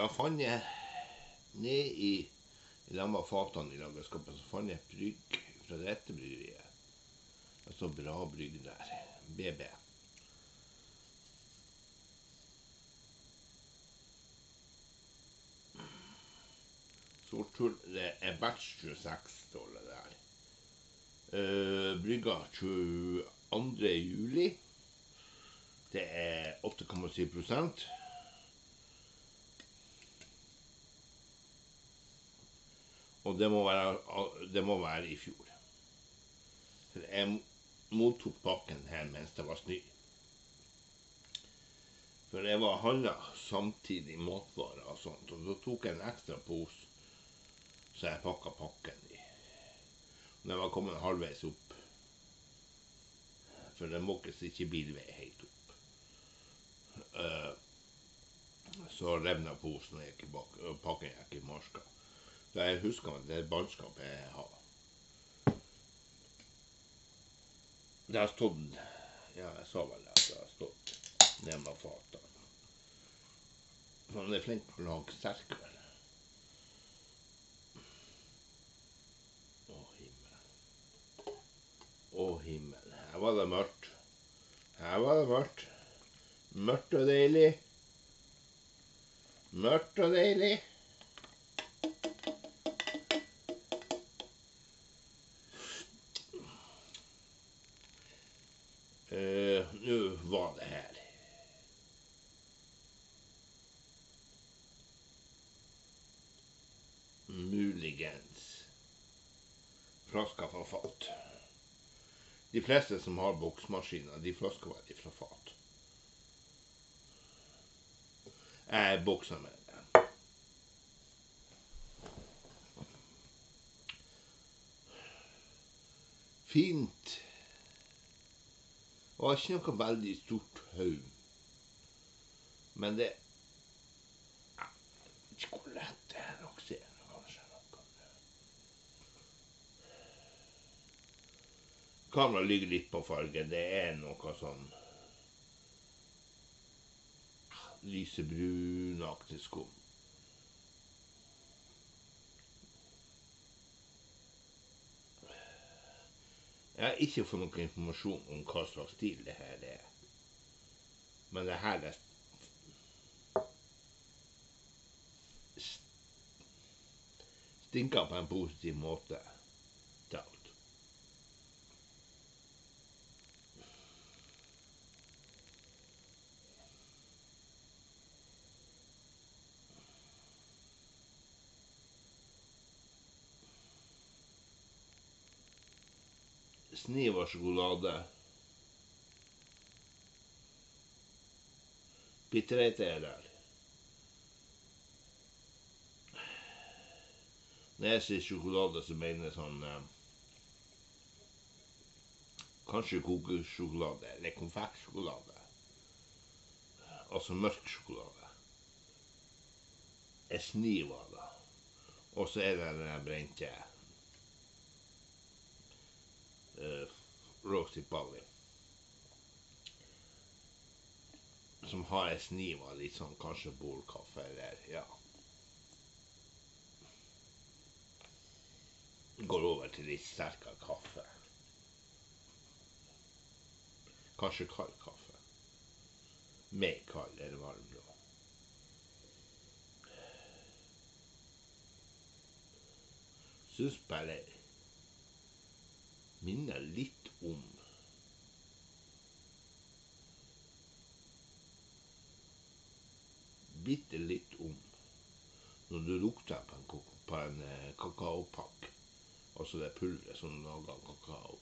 Da fant jeg ned i lag med fatene i lagerskapet, så fant jeg et brygg fra dette bryggeriet. Det står Bra Brygg der. BB. Sort hull. Det er batch 26, står det der. Brygga 22. juli. Det er 8,7%. Og det må være i fjor. For jeg mottok pakken her mens det var snø. For jeg var handlet samtidig matvarer og sånt, og da tok jeg en ekstra pose, så jeg pakket pakken i. Når jeg var kommet halvveis opp, for det måkes ikke bilvei helt opp, så revnet posen og pakken gikk i marska. Da jeg husker at det bannskapet jeg har. Det har stått, ja, jeg sa vel at det har stått ned med fatet. Han er flink til å lage sterkere. Å himmel. Å himmel. Her var det mørkt. Her var det mørkt. Mørkt og deilig. Mørkt og deilig. Nå var det her. Muligens flasker fra fat. De fleste som har boksmaskiner, de flasker var de fra fat. Jeg bokser med det. Fint. Det var ikke noe veldig stort haug. Men det ikke hvor lett det er å se kanskje noe. Kameraet ligger litt på fargen. Det er noe sånn lysebrunaktig skum. Jeg har ikke fått noen informasjon om hva slags stil det her er. Men det her er stinker på en positiv måte. Taut. Sniva sjokolade. Bitterhet er der. Når jeg sier sjokolade, så mener jeg sånn kanskje kokosjokolade eller konfektsjokolade. Altså mørk sjokolade. Er sniva da. Og så er det den brente Roasted Barley, som har en sniv av litt sånn kanskje bordkaffe eller ja. Går over til litt sterkere kaffe. Kanskje kald kaffe. Med kald eller varm blå. Synes bare minner litt om bitte litt om når du lukter på en kakaopakk, altså det pulveret som lager kakao.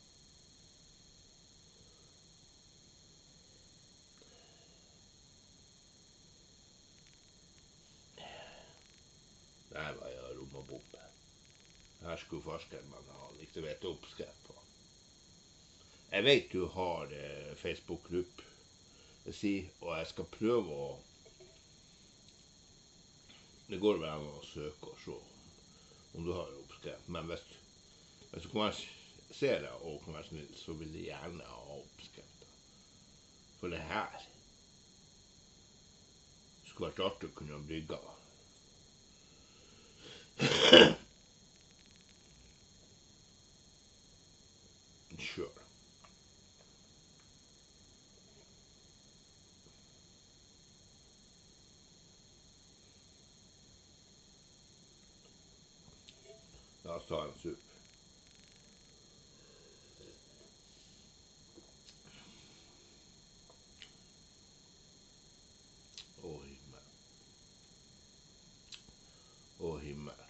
Det her var jo aromabombet. Her skulle forskeren ha litt å vite oppskrift på. Jeg vet du har Facebook-gruppe, og jeg skal prøve å det går vel an å søke og se om du har oppskrift, men hvis du kan være se det og kan være snill, så vil jeg gjerne ha oppskrift. For det her skulle vært artig å kunne brygge. Sjøl. La oss ta en supp. Å himmel. Å himmel.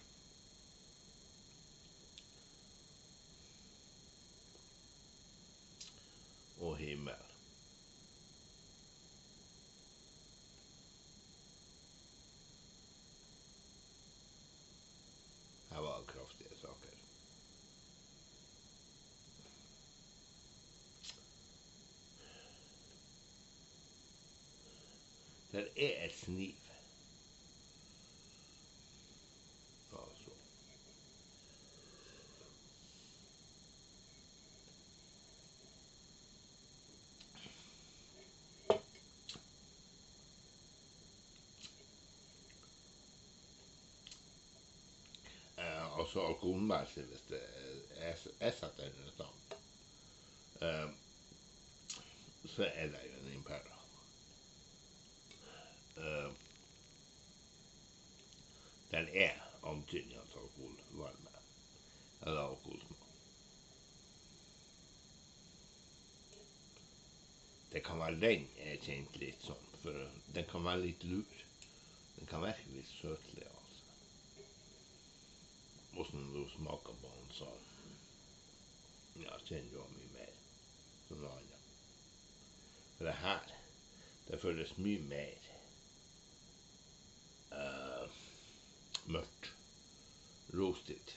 Å himmel. Her var kraftige saker. Der er et sniv. Altså. Altså alkoholmessig, hvis det er setter den sammen, så er det jo en impera. Den er antydning av alkoholvarme, eller alkoholsmak. Det kan være den jeg kjente litt sånn, for den kan være litt lur. Den kan virke litt søtlig, altså. Hvordan du smaker på den, så ja, kjenner du mye mer som noe annet. For det her, det føles mye mer mørkt, roasted.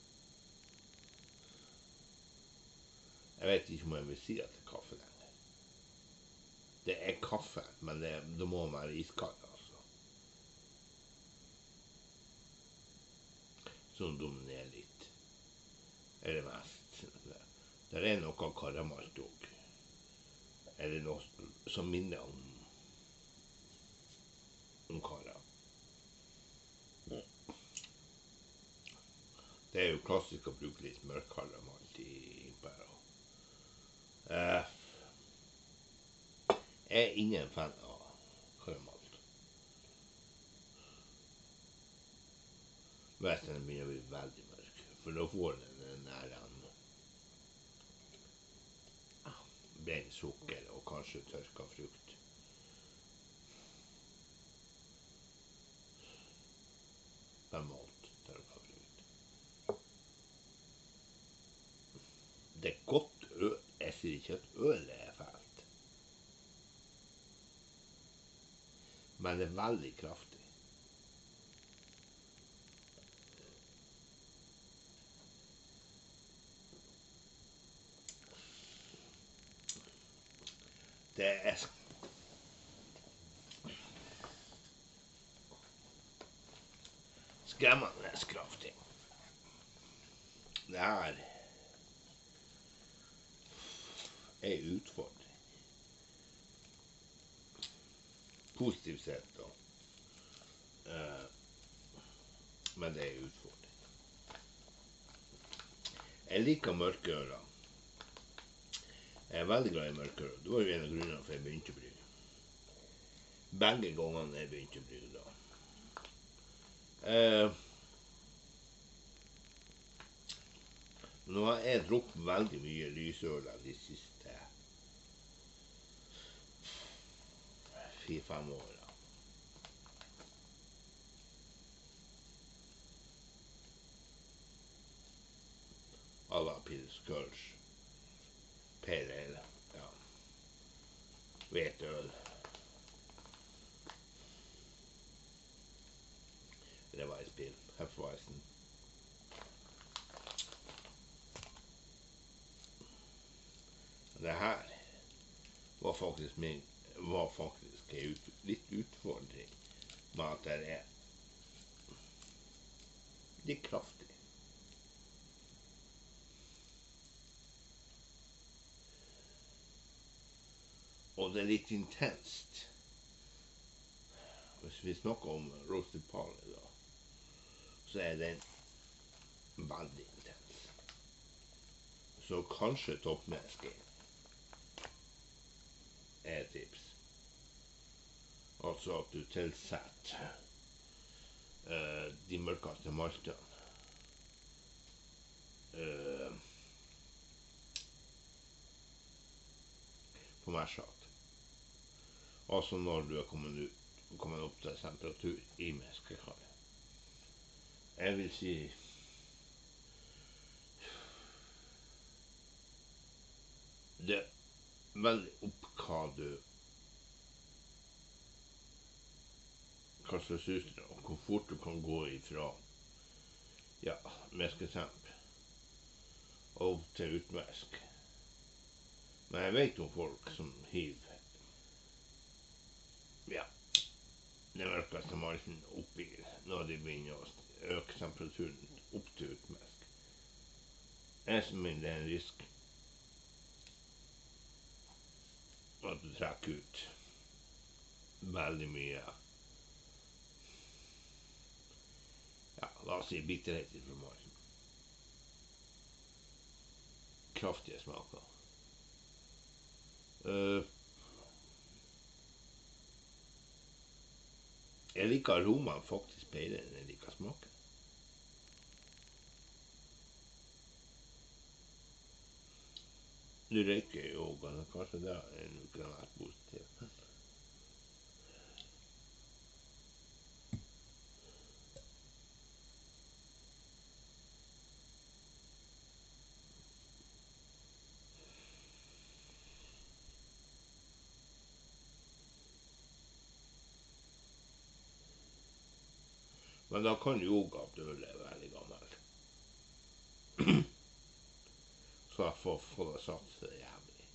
Jeg vet ikke om jeg vil si at det er kaffe lenger. Det er kaffe, men det må være iskald, altså. Som dominerer litt. Eller mest. Der er noe karamalt òg. Eller noe som minner om kara. Det er jo klassisk å bruke litt mørk karamalt i impera. Jeg er ingen fan av karamalt. Hvis den begynner å bli veldig mørk, for da får den der brent sukker og kanskje tørka frukt. Bemalt tørka frukt. Det er godt øl. Jeg sier ikke at øl er fælt, men det er veldig kraftig. Det er skremmende kraftig. Det her er utfordring. Positivt sett, da. Men det er utfordring. Jeg liker mørkeøler. Jeg er veldig glad i mørkeøl. Det var jo en av grunnene for jeg begynte å brygge. Begge gangene jeg begynte å brygge da. Nå har jeg drukket veldig mye lysøler de siste 4-5 årene. À la Pils Kölsch, Pale Ale, ja. Hvetøl. Reweissbier, Hefeweizen. Det her var faktisk litt utfordring med at det er litt kraftig. Og det er litt intenst. hvis vi snakker om roasted barley, da, så er den veldig intens. Så kanskje toppnesking er et tips. Altså at du tilsetter de mørkeste maltene. På mesjat. Altså når du er kommet opp til temperatur i meskekaret. Jeg vil si det er veldig opp hva slags utstyr og hvor fort du kan gå ifra mesketemp og til utmesk. Men jeg vet om folk som hiver den mørkeste malten oppi når de begynner å øke temperaturen opp til utmesk. Jeg mener det er en risk at du trekker ut veldig mye la oss si bitterhet fra malten. Kraftige smaker. Jeg liker aromaen faktisk bedre enn jeg liker smaken. Du røyker jo, kanskje det er kan være positivt. Men da kan du jo at øl er veldig gammel. Så jeg får få det sagt så det er jævlig.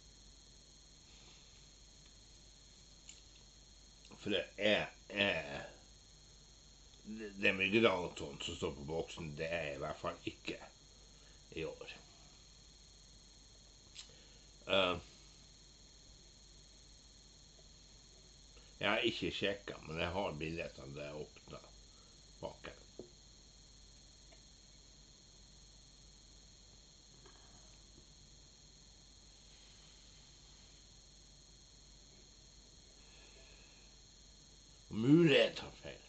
For det med Granaton som står på boksen, det er i hvert fall ikke i år. Jeg har ikke sjekket, men jeg har billettene da jeg åpnet baken. Mulighet tar feil.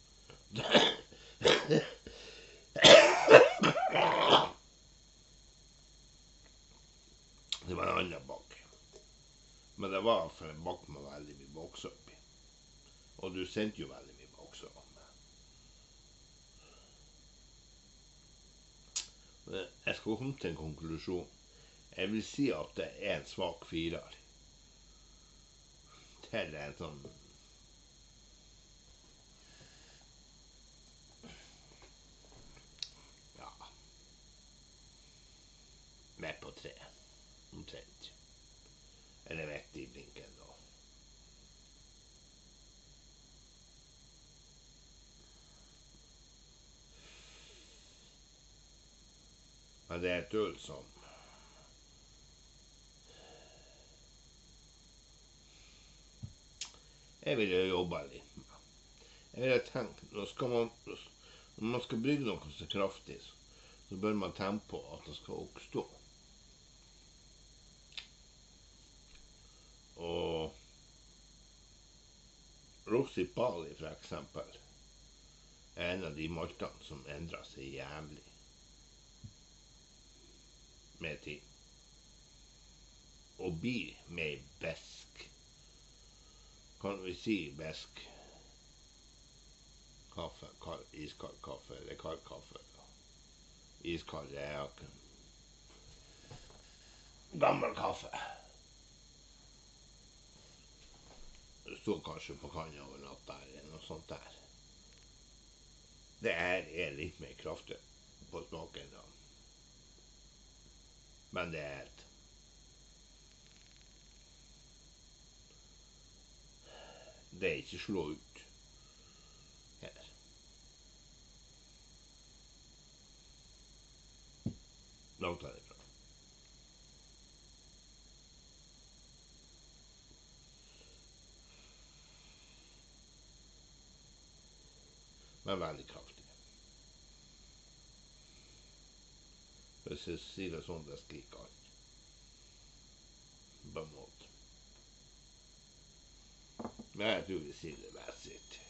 Det var en annen bak. Men det var for en bak med veldig mye bokser oppi. Og du sendte jo veldig mye bokser om. Jeg skal komme til en konklusjon. Jeg vil si at det er en svak firer. Til en sånn med på 3. Omtrent. Eller midt i blinken da. Men det er et øl som jeg ville jobbe litt med. Jeg ville tenkt, når man skal brygge noe så kraftig, så bør man tenke på at det skal oppstå. Og roasted barley for eksempel er en av de maltene som endrer seg jævlig med tid. Og blir mer besk. Kan vi si besk kaffe, iskald kaffe eller kald kaffe. Iskald er gammel kaffe. Det står kanskje på kanna over natta eller noe sånt der. Det er litt mer kraftig på smaken da. Men det er ikke slå ut her. Langt herifra. Men veldig kraftig. Hvis jeg sier det sånn, det skriker alt. På en måte. Men jeg tror vi sier det mest sitt.